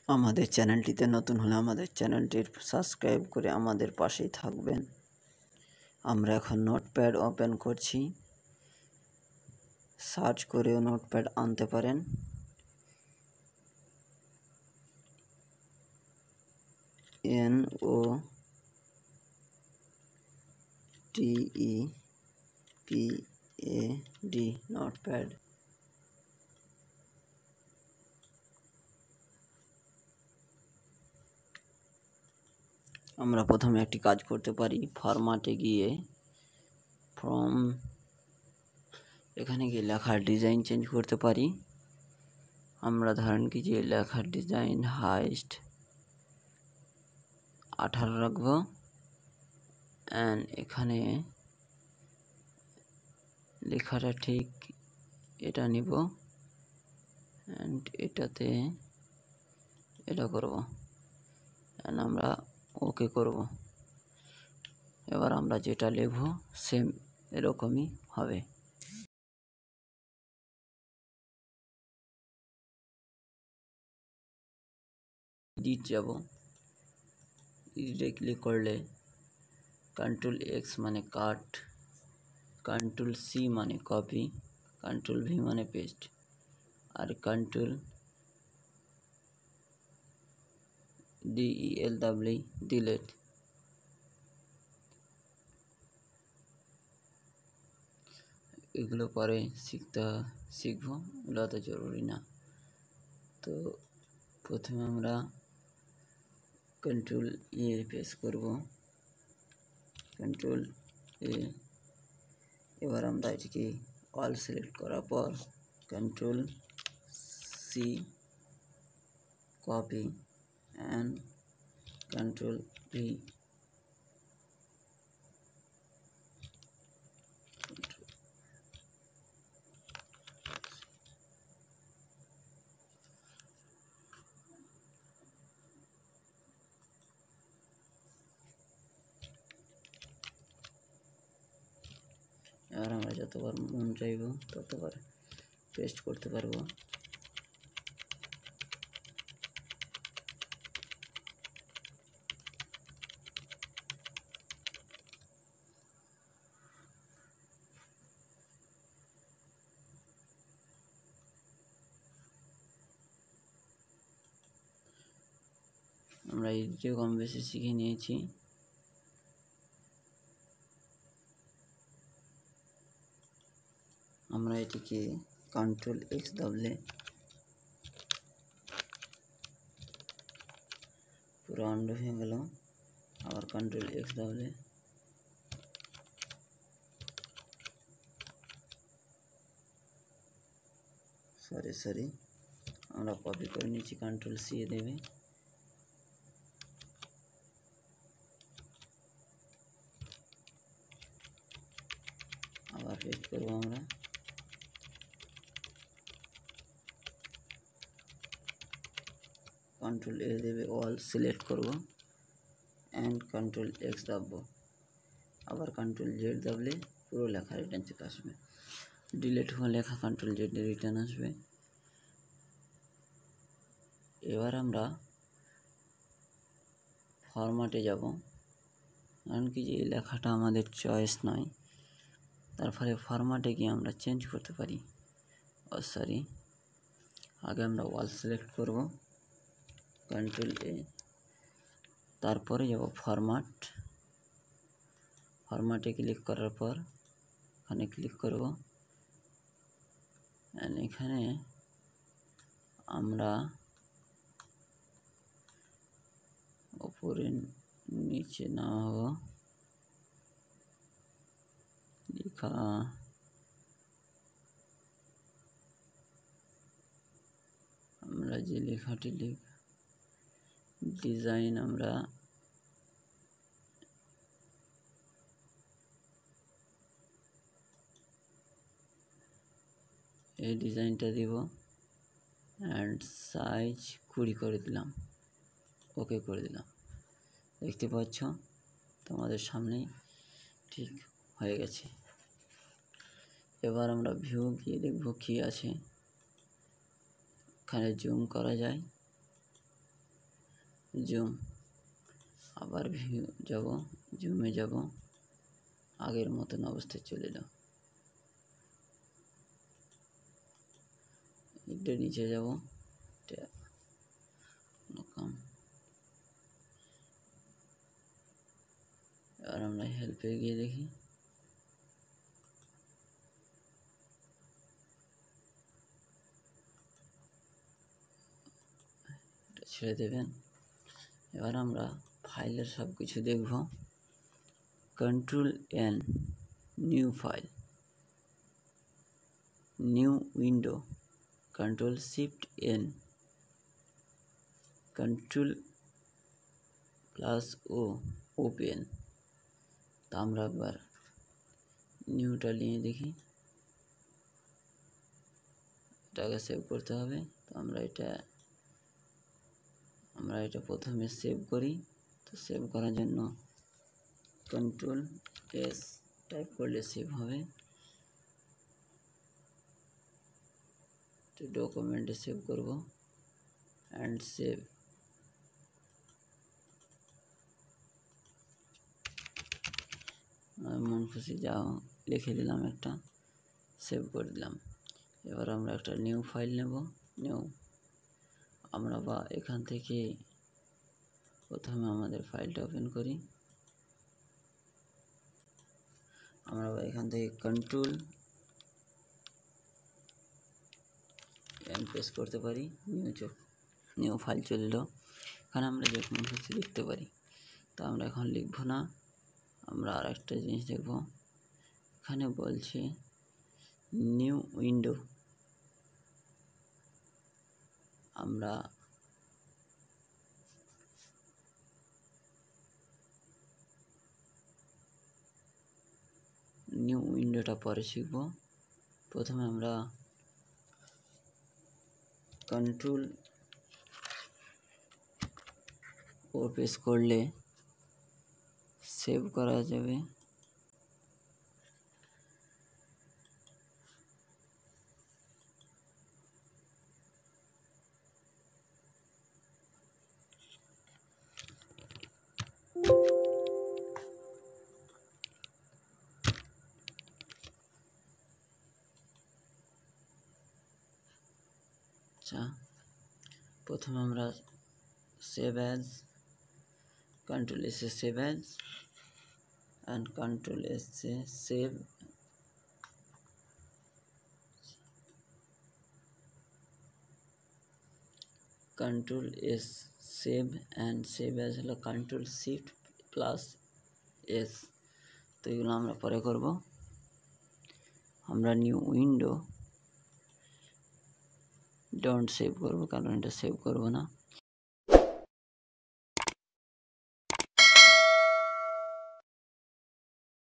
আমাদের চ্যানেলটিতে নতুন হলে আমাদের চ্যানেলটির সাবস্ক্রাইব করে আমাদের পাশেই থাকবেন। আমরা এখন নোটপ্যাড ওপেন করছি। সার্চ করেও নোটপ্যাড আনতে পারেন। NOTEPAD Notepad. আমরা প্রথমে একটি কাজ করতে পারি, ফরম্যাটে গিয়ে এখানে গিয়ে লেখার ডিজাইন চেঞ্জ করতে পারি। আমরা ধরেন কি যে লেখার ডিজাইন হাইস্ট 18 রাখবো, অ্যান্ড এখানে লেখাটা ঠিক এটা নিব, অ্যান্ড এটাতে এটা করব, অ্যান্ড আমরা ওকে করব। এবার আমরা যেটা লিখব সেম এরকমই হবে। এডিট যাব, এডিটে ক্লিক করলে কন্ট্রোল এক্স মানে কাট, কন্ট্রোল সি মানে কপি, কন্ট্রোল ভি মানে পেস্ট, আর কন্ট্রোল DEL দাবলেই ডিলিট। এগুলো পরে শিখবো, এগুলো তো জরুরি না। তো প্রথমে আমরা কন্ট্রোল এ প্রেস করব, কন্ট্রোল এ। এবার আমরা এটিকে অল সিলেক্ট করার পর control C copy and control V. এবার আমরা যতবার মন চাইব ততবার পেস্ট করতে পারবো। আমরা এডিটে কম বেশি শিখে নিয়েছি। আমরা এটিকে কন্ট্রোল এক্স দাবলে পুরো আন্ডু হয়ে গেল। আবার কন্ট্রোল এক্স দাবলে সরি আমরা কপি করে নিয়েছি, কন্ট্রোল সি দেবে। আবার পেস্ট করব আমরা। কন্ট্রোল এ দেবে, অল সিলেক্ট করব অ্যান্ড কন্ট্রোল এক্স দাববো। আবার কন্ট্রোল জেড দাবলে পুরো লেখা রিটার্ন চলে আসবে। ডিলিট হওয়া লেখা কন্ট্রোল জেড রিটার্ন আসবে। এবার আমরা ফরম্যাটে যাব, কারণ কি যে এই লেখাটা আমাদের চয়েস নয়, তার ফলে ফরম্যাটে গিয়ে আমরা চেঞ্জ করতে পারি। আগে আমরা ওয়াল সিলেক্ট করব, কন্ট্রোল এ, তারপরে যাব ফরম্যাটে ক্লিক করার পর এখানে ক্লিক করব, এখানে আমরা উপরে নিচে নামাবো লেখা। আমরা যে লেখাটি ডিজাইন আমরা এই ডিজাইনটা দিব, অ্যান্ড সাইজ 20 করে দিলাম, ওকে করে দিলাম। দেখতে পাচ্ছ তোমাদের সামনেই ঠিক হয়ে গেছে। এবার আমরা ভিউ গিয়ে দেখব কি আছে। এখানে জুম করা যায়, জুম, আবার ভিউ যাব, জুমে যাব, আগের মতন অবস্থায় চলে এলো। একটু নিচে যাব, এবার আমরা হেল্পে গিয়ে দেখি, ছেড়ে দেবেন। এবার আমরা ফাইলের সব কিছু দেখব। Control N, new file, new window, control shift N, control plus O, open. তা আমরা একবার নিউটা নিয়ে দেখি, এটাকে সেভ করতে হবে। তো আমরা এটা প্রথমে সেভ করি। তো সেভ করার জন্য কন্ট্রোল এস টাইপ করলে সেভ হবে। তো ডকুমেন্টে সেভ করব, অ্যান্ড সেভ। মন খুশি যা লিখে দিলাম, একটা সেভ করে দিলাম। এবার আমরা একটা নিউ ফাইল নেব। আমরা এখান থেকে প্রথমে আমাদের ফাইলটা ওপেন করি। আমরা এখান থেকে কন্ট্রোল এন প্রেস করতে পারি, নিউ ফাইল চলে এলো। এখানে আমরা যে কোনো কিছু লিখতে পারি। তো আমরা এখন লিখব না, আমরা আর একটা জিনিস দেখব। এখানে বলছে নিউ উইন্ডো, আমরা নিউ উইন্ডোটা পরে শিখব। প্রথমে আমরা কন্ট্রোল ও প্রেস করলে সেভ করা যাবে। আচ্ছা, প্রথমে আমরা সেভ অ্যাজ, কন্ট্রোল এসে সেভ অ্যাজ, অ্যান্ড কন্ট্রোল এসে save, control S save and save as হলো কন্ট্রোল শিফট প্লাস এস। তো এগুলো আমরা পরে করব। আমরা নিউ উইন্ডো ডোন্ট সেভ করব, কারণ এটা সেভ করব না।